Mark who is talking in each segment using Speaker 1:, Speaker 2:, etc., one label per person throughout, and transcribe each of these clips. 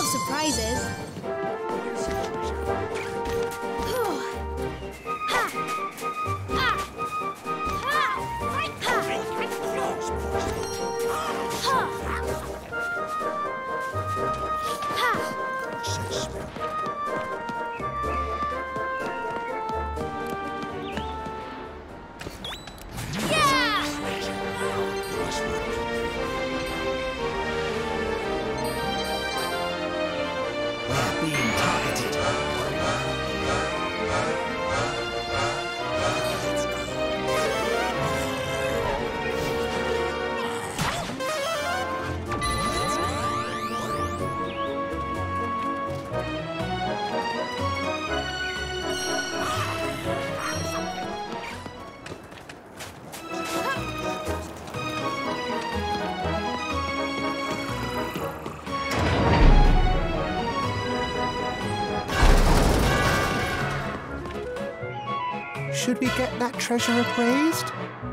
Speaker 1: of surprises.
Speaker 2: Should we get that treasure appraised?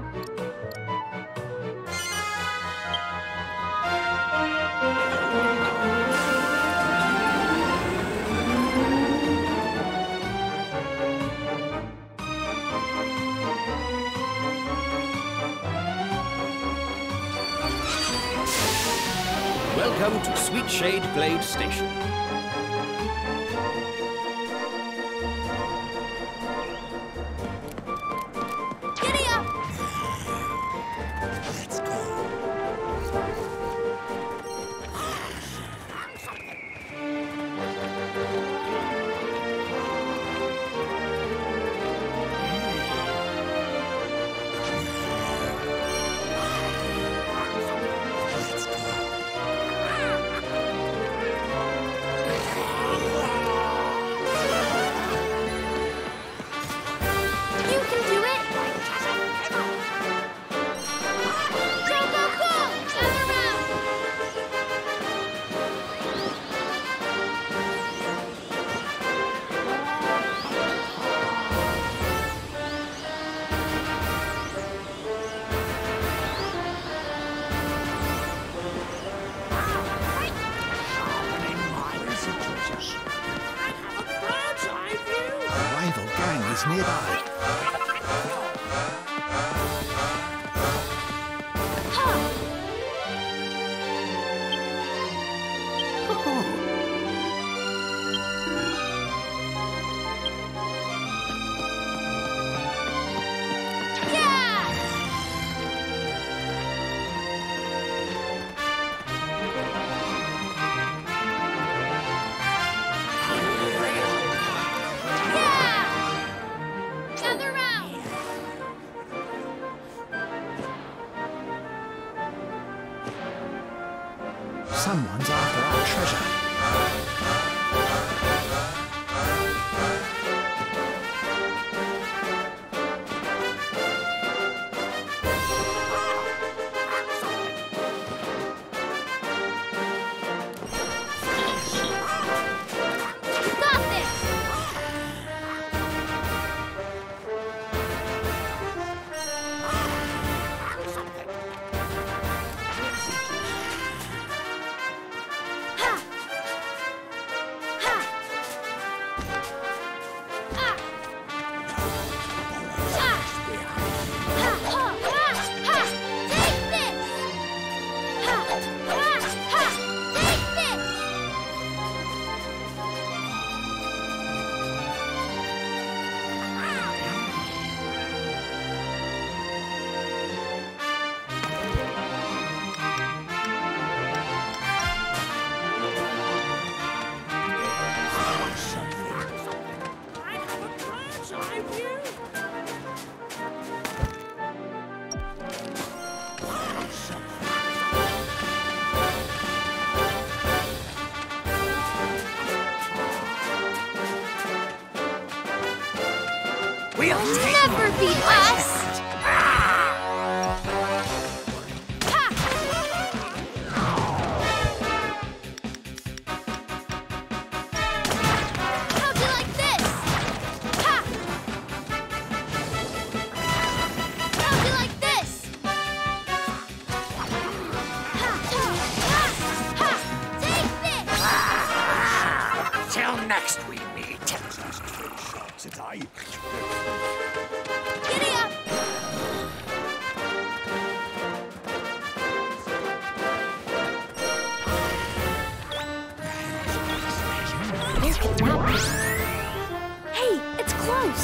Speaker 3: Welcome to Sweet Shade Glade Station.
Speaker 2: Nearby. Someone's after our treasure.
Speaker 1: We'll never beat us!
Speaker 4: Next we meet. Shots at I.
Speaker 1: Giddy up! There cannot be. Hey, it's close.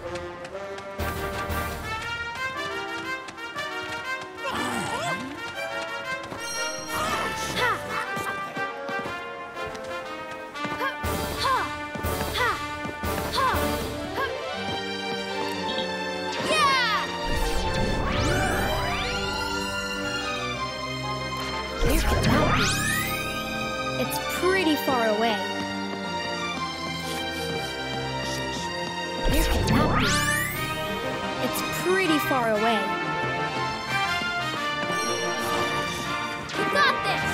Speaker 1: There cannot be. It's pretty far away. There cannot be. It's pretty far away. You got this!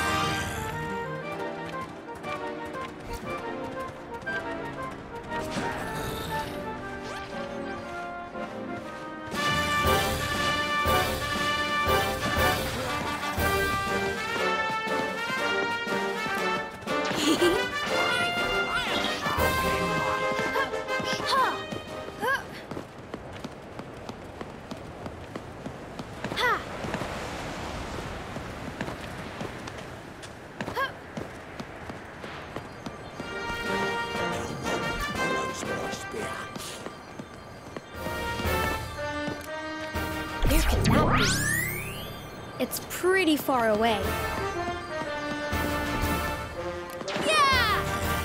Speaker 1: There cannot be. It's pretty far away. Yeah!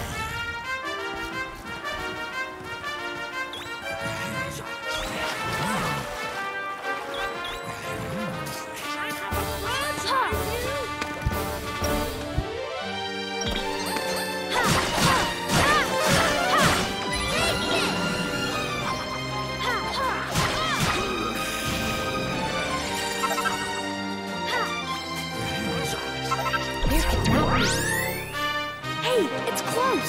Speaker 1: There cannot be. Hey, it's close.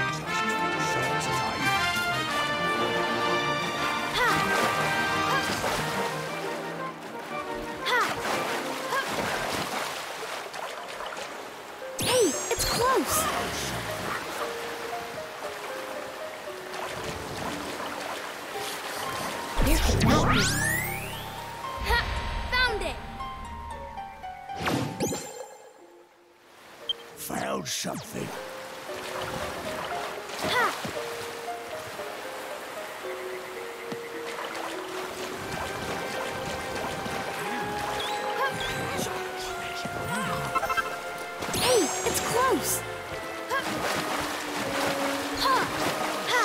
Speaker 1: Hey, it's close. There cannot be. Ha! Found it.
Speaker 4: Found something.
Speaker 1: Ha! Hey, it's close. Ha! Ha! Ha!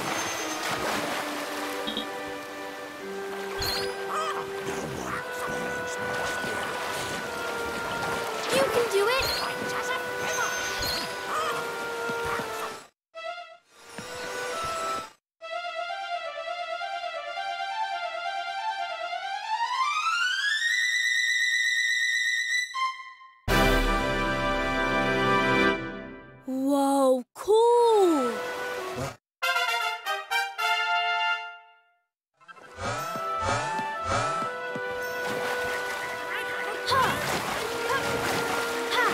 Speaker 1: You can do it. Whoa, cool! Ha! Ha! Ha!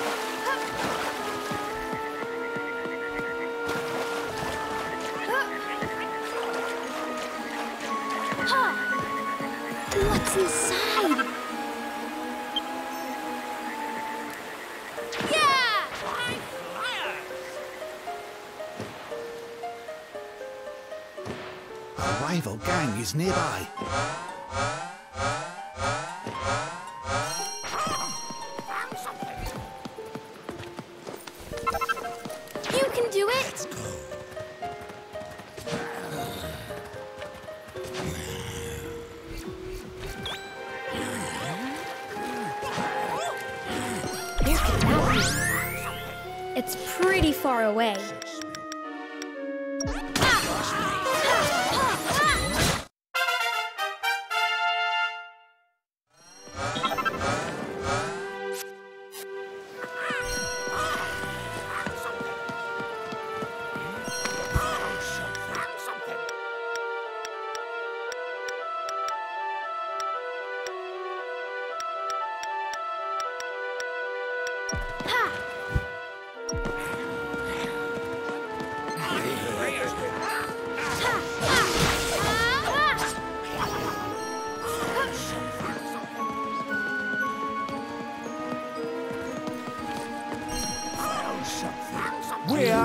Speaker 1: Ha! What's inside? Yeah!
Speaker 2: A rival gang is nearby.
Speaker 1: You can do it! There cannot be. It's pretty far away.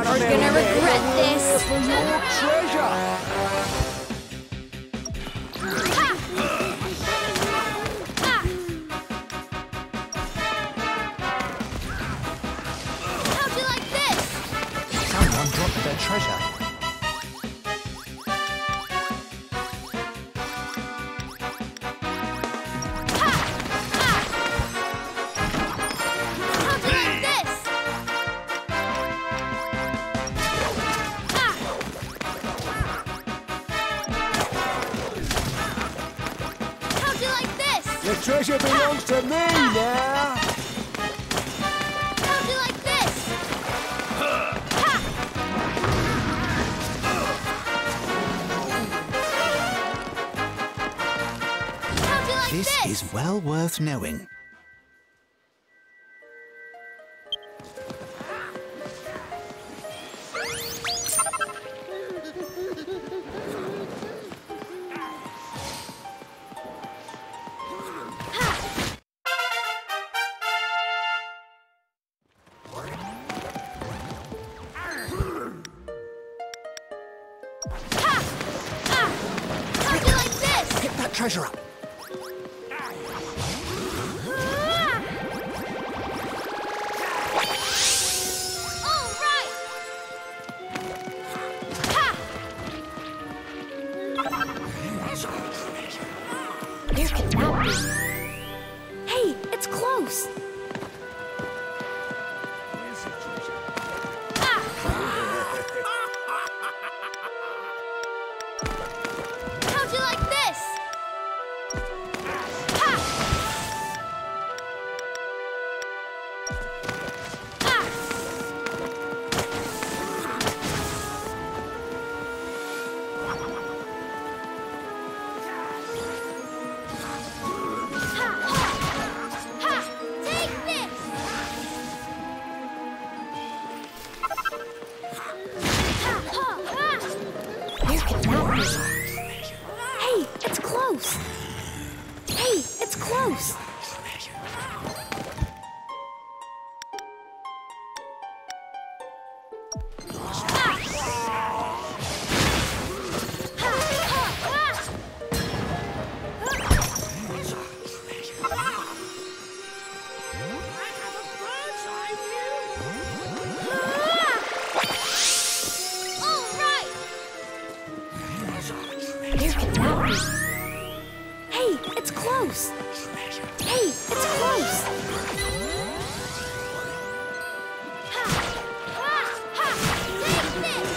Speaker 1: are gonna regret this.
Speaker 4: For your treasure!
Speaker 1: How'd you like this?
Speaker 2: Someone dropped their treasure.
Speaker 1: How'd you like this? How'd you like this?
Speaker 4: The treasure belongs to me now!
Speaker 1: How'd you like this? How'd you like
Speaker 2: This
Speaker 1: this?
Speaker 2: is well worth knowing.
Speaker 1: How'd you like this?
Speaker 2: Pick that treasure up.
Speaker 1: All right. Where can that be? Hey, it's close. How'd you like this? Take this! Where can that be? Hey, it's close. Hey, it's close. All right. Where can that be? Hey, it's close. Hey, it's close. Take this.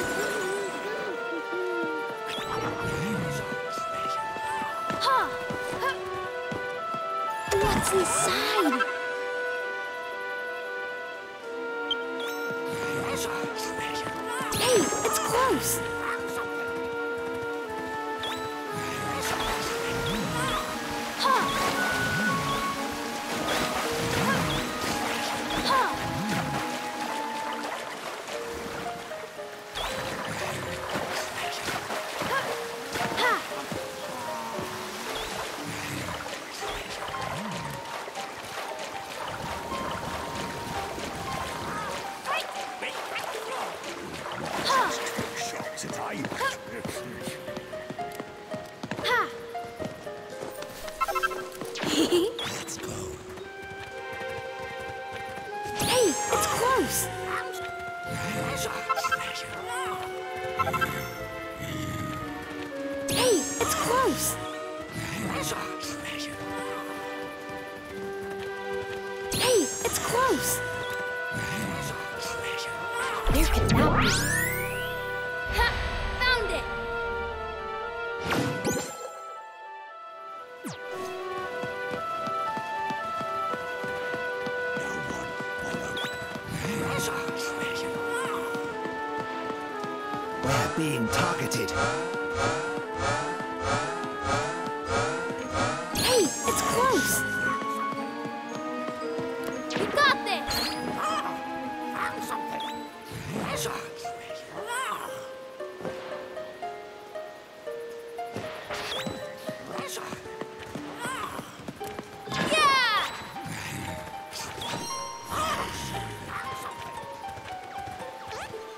Speaker 1: What's inside? Hey, it's close.
Speaker 4: Shots at I.
Speaker 2: Let's go.
Speaker 1: Hey, it's close. Hey, it's close. Hey, it's close. Where can that be? Ha! Found it.
Speaker 2: We're being targeted.
Speaker 1: Hey, it's close. You got this. Yeah!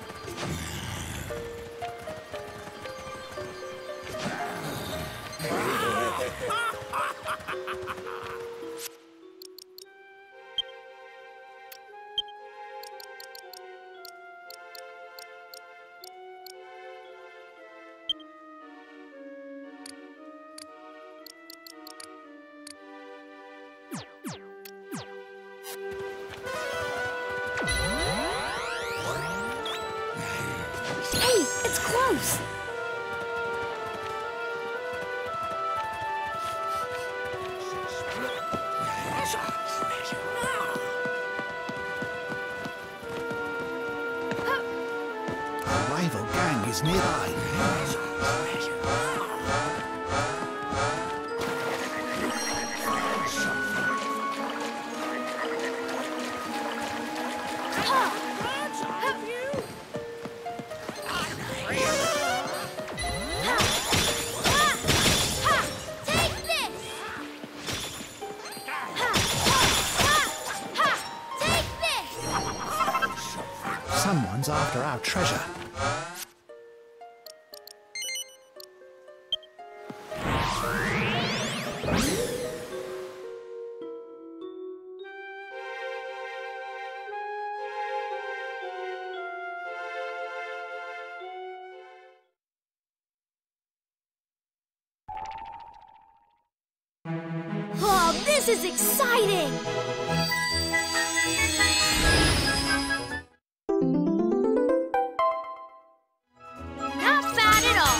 Speaker 1: Hey, it's close.
Speaker 2: A rival gang is nearby. Someone's after our treasure.
Speaker 1: Oh, this is exciting! Not bad at all.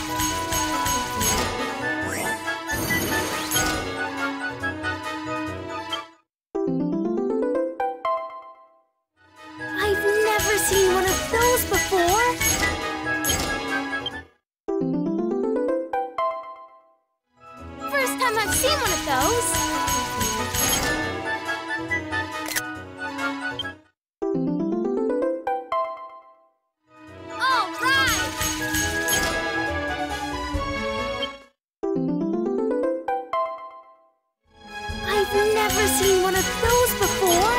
Speaker 1: I've never seen one of those before. First time I've seen one of those. All right! I've never seen one of those before.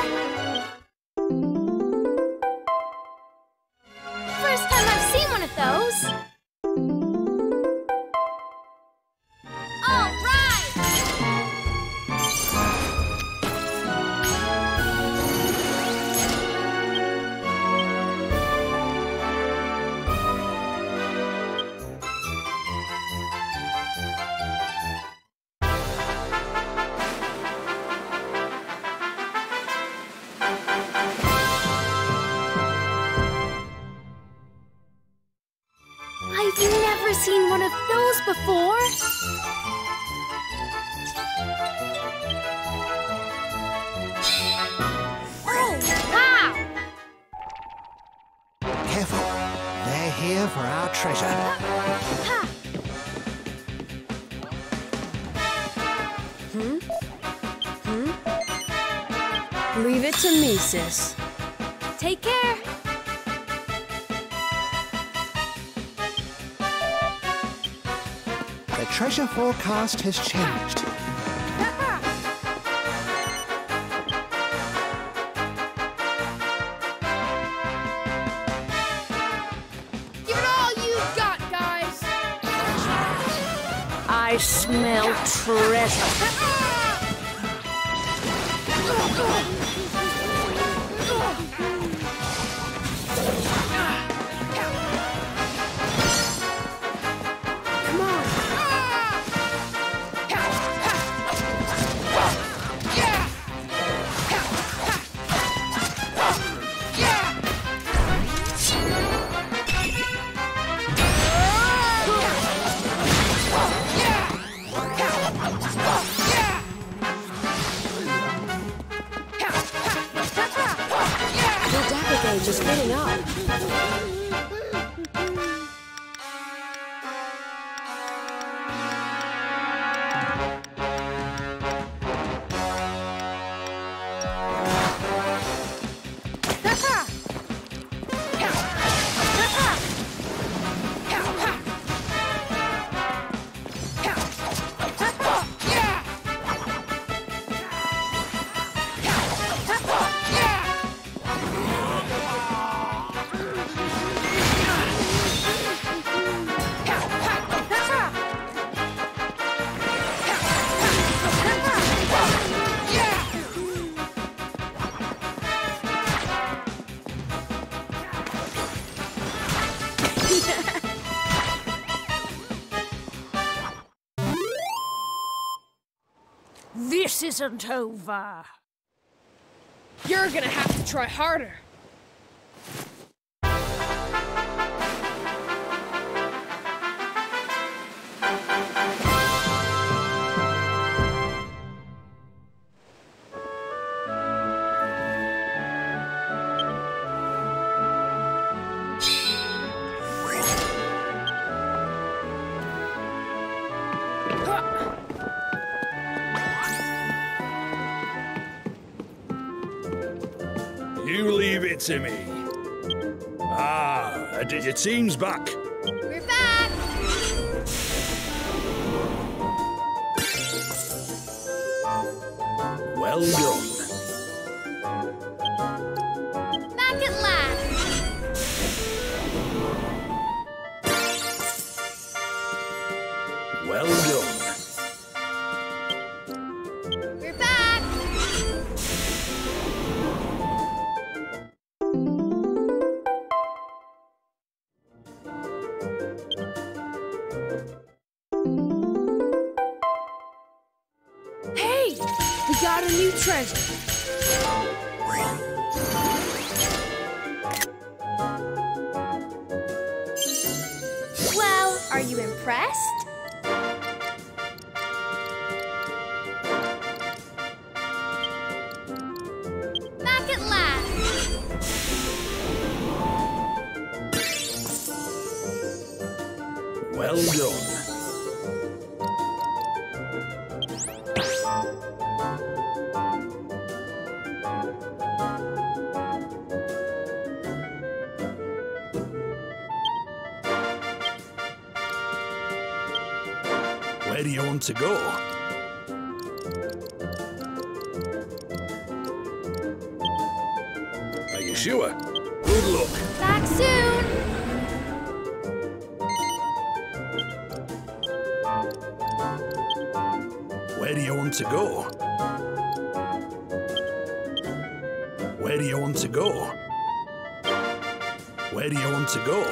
Speaker 1: First time I've seen one of those. All right! I've never seen one of those before. Oh, wow!
Speaker 2: Careful. They're here for our treasure.
Speaker 1: Ha!
Speaker 5: Leave it to me, sis.
Speaker 1: Take care.
Speaker 2: The treasure forecast has changed.
Speaker 6: Give it all you've got, guys!
Speaker 5: I smell treasure.
Speaker 6: Come on!
Speaker 5: The dagger gauge is filling up.
Speaker 1: This isn't over.
Speaker 6: You're gonna have to try harder.
Speaker 7: You leave it to me. Ah, your team's back.
Speaker 6: We're back!
Speaker 7: Well done.
Speaker 6: Back at last!
Speaker 7: Well done.
Speaker 6: We're back! Hey! We got a new treasure! Well, are you impressed? Back at last!
Speaker 7: Well done. Where do you want to go? Are you sure? Good luck.
Speaker 6: Back soon!
Speaker 7: Where do you want to go? Where do you want to go? Where do you want to go?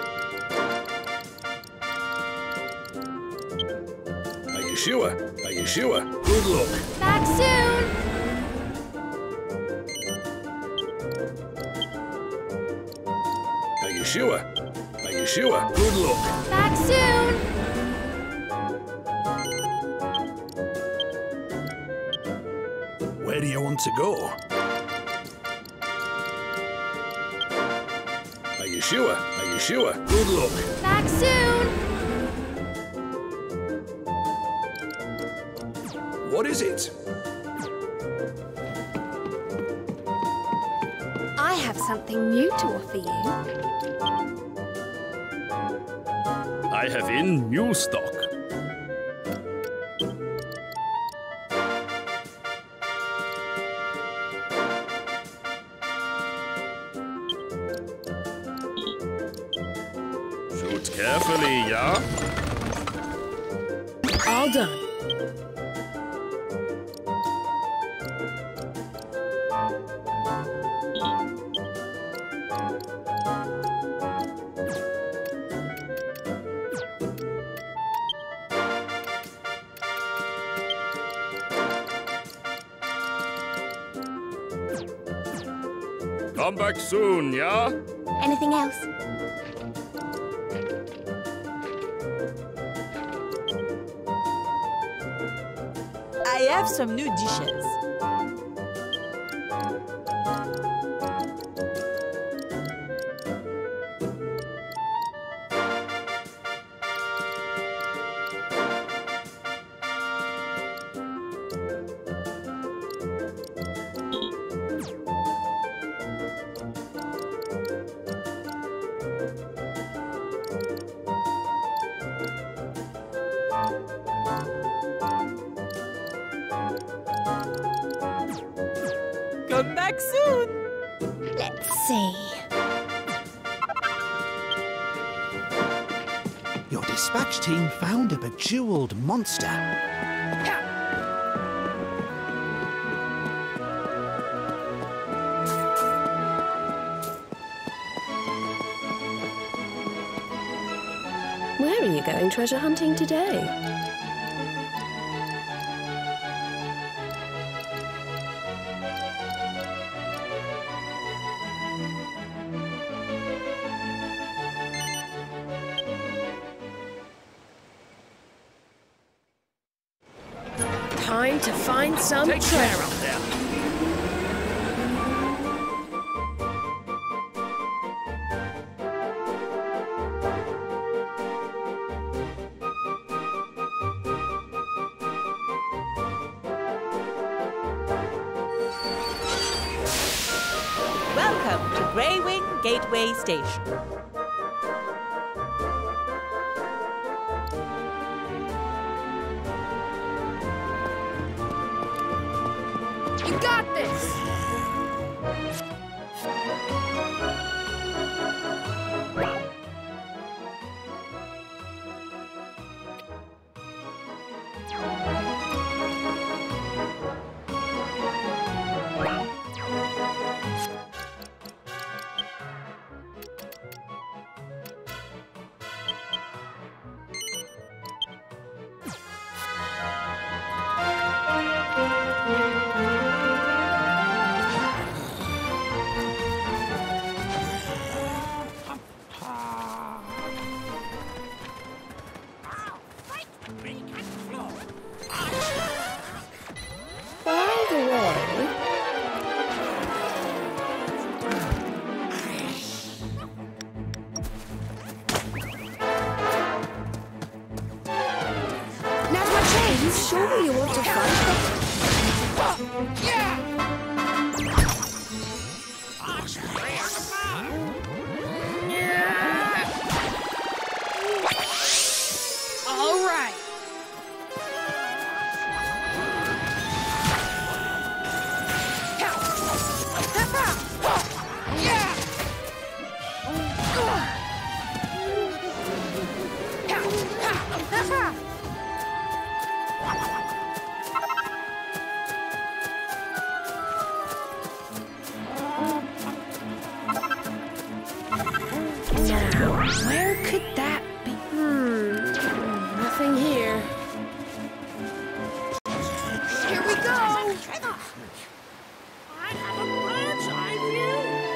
Speaker 7: Are you sure? Are you sure? Good luck.
Speaker 6: Back soon!
Speaker 7: Are you sure? Are you sure? Good luck.
Speaker 6: Back soon!
Speaker 7: Where do you want to go? Are you sure? Are you sure? Good luck.
Speaker 6: Back soon!
Speaker 7: What is it?
Speaker 5: I have something new to offer you.
Speaker 3: I have in new stock. Shoot carefully, yeah?
Speaker 1: All done.
Speaker 3: Come back soon, yeah?
Speaker 5: Anything else?
Speaker 8: I have some new dishes. Come back soon.
Speaker 5: Let's see.
Speaker 2: Your dispatch team found a bejeweled monster.
Speaker 5: Where are you going treasure hunting today?
Speaker 1: Time to find some
Speaker 3: Take care
Speaker 1: treasure.
Speaker 3: out there.
Speaker 8: Welcome to Grey Wing Gateway Station.
Speaker 6: You got this!
Speaker 1: By the way,
Speaker 6: Now's my
Speaker 1: are you
Speaker 6: chance!
Speaker 1: sure you want to fight them?
Speaker 6: Yeah! All right. Yeah!
Speaker 1: Now, where could that be? Nothing here.
Speaker 6: Here we go!
Speaker 2: I have a bird's eye view.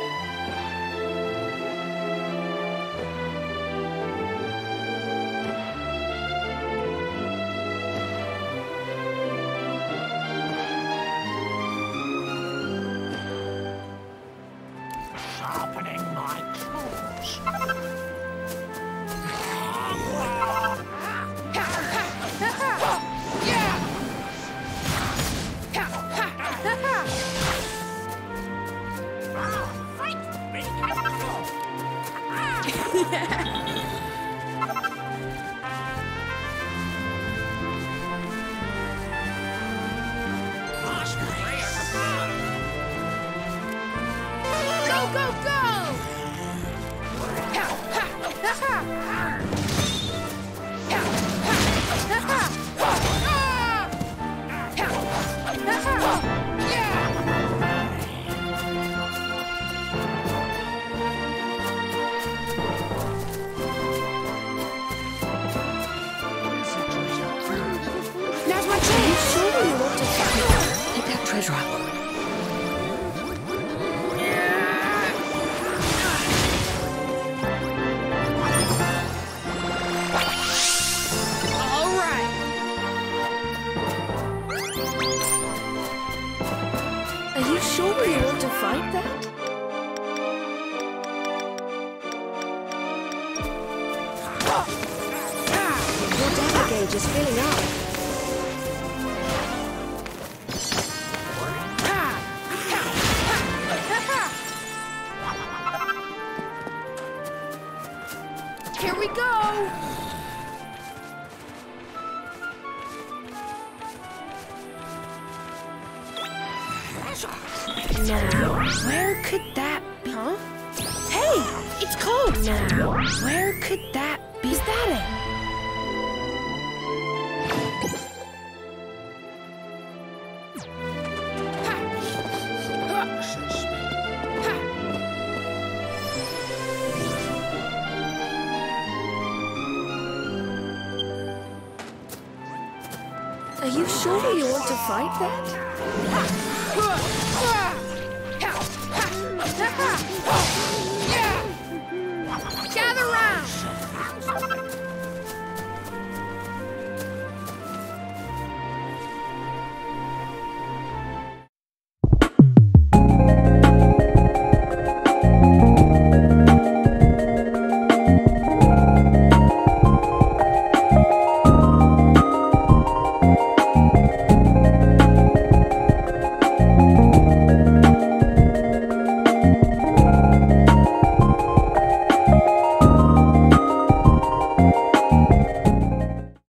Speaker 2: Sharpening my claws. Fight me and claw.
Speaker 6: Go, go, go!
Speaker 1: Now's my chance. Are you sure you want to fight? Pick that treasure up.
Speaker 6: All right.
Speaker 1: Are you sure you want to fight that? Your data gauge is filling up.
Speaker 6: Here we go!
Speaker 1: Now, where could that be? Huh? Hey, it's close. Now, where could that be? Is that it? Are you sure you want to fight that?